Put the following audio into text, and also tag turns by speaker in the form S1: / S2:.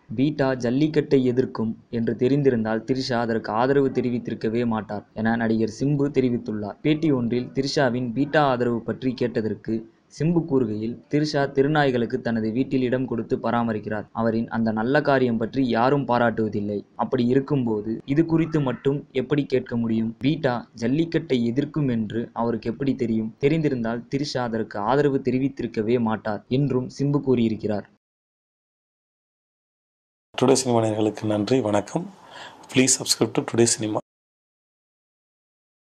S1: Beta ஜல்லிக்கட்டை எதிர்க்கும் என்று தெரிந்திருந்தால் த்ரிஷா அதற்கு ஆதரவு தெரிவித்திருக்கவே மாட்டார் என நடிகர் சிம்பு தெரிவித்துள்ளார். பேட்டி ஒன்றில் த்ரிஷாவின் பீட்டா ஆதரவு பற்றி கேட்டதற்கு சிம்பு கூறுகையில், த்ரிஷா தெருநாய்களுக்கு தனது வீட்டில் இடம் கொடுத்து பராமரிக்கிறார். அவரின் அந்த நல்ல காரியம் பற்றி யாரும் பாராட்டுவதில்லை. அப்படி இருக்கும்போது இது குறித்து மட்டும் எப்படி கேட்க முடியும்? பீட்டா ஜல்லிக்கட்டை எதிர்க்கும் என்று அவருக்கு எப்படி தெரியும்? தெரிந்திருந்தால் த்ரிஷா அதற்கு ஆதரவு தெரிவித்திருக்கவே மாட்டார் என்றும் சிம்பு கூறியிருக்கிறார்.
S2: டுடே சினிமா நேயர்களுக்கு நன்றி, வணக்கம். Please subscribe to today cinema.